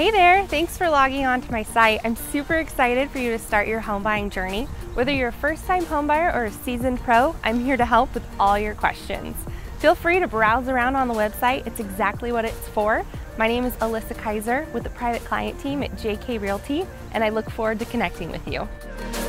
Hey there, thanks for logging on to my site. I'm super excited for you to start your home buying journey. Whether you're a first-time home buyer or a seasoned pro, I'm here to help with all your questions. Feel free to browse around on the website. It's exactly what it's for. My name is Alyssa Kaiser with the private client team at JK Realty, and I look forward to connecting with you.